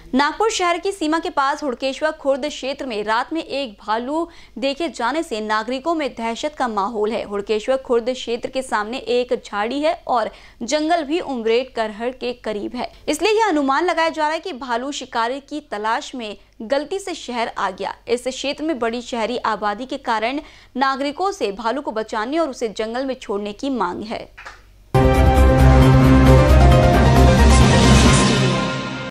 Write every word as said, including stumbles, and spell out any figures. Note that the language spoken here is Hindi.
नागपुर शहर की सीमा के पास हुड़केश्वर खुर्द क्षेत्र में रात में एक भालू देखे जाने से नागरिकों में दहशत का माहौल है। हुड़केश्वर खुर्द क्षेत्र के सामने एक झाड़ी है और जंगल भी उमरेड करहड़ के करीब है, इसलिए यह अनुमान लगाया जा रहा है कि भालू शिकारी की तलाश में गलती से शहर आ गया। इस क्षेत्र में बड़ी शहरी आबादी के कारण नागरिकों से भालू को बचाने और उसे जंगल में छोड़ने की मांग है।